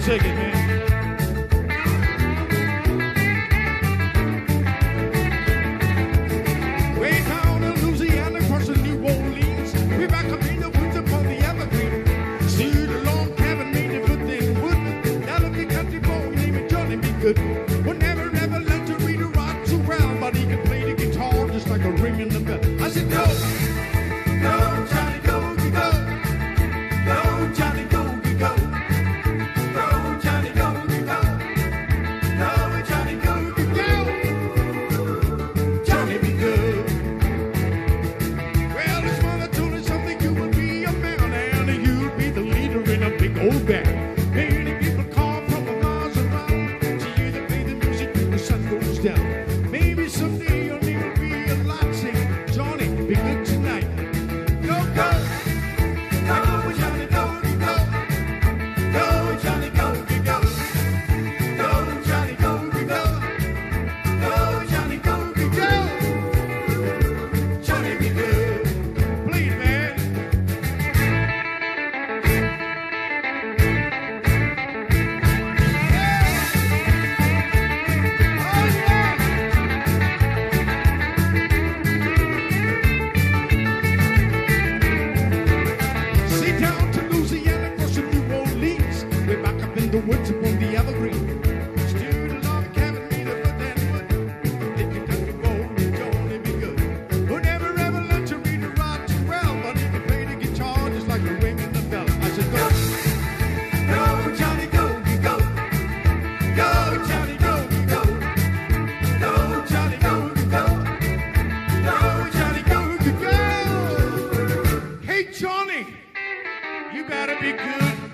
Take it, man. Way down in Louisiana, crossing New Orleans. We back up in the woods upon the evergreen. See the long cabin made of wood and wood. That little country boy named Johnnyb good. Would never ever learn to read or write too well, but he could play the guitar just like a ring in the bell. I said, go, go, Johnny, go, go, go, Johnny, go, go. Old band. Many people call from the miles around to hear them play the music when the sun goes down. Maybe someday your name will be a lot. Sing, Johnny, be good tonight. Go, go, go, Johnny, go, go, go, Johnny, go, go, go, Johnny, go, go, go, Johnny, go, go, Johnny, be good. Please, man. The woods upon the evergreen. Still the log cabin made of wood and wood. If you got the gold, it's only be good. Who never ever learned to read or write too well, but he can play the guitar just like a ring in the bell. I said, go, go, Johnny, go, go, go, Johnny, go, go, go, Johnny, go, go, go, Johnny, go, go. Hey, Johnny, you better be good.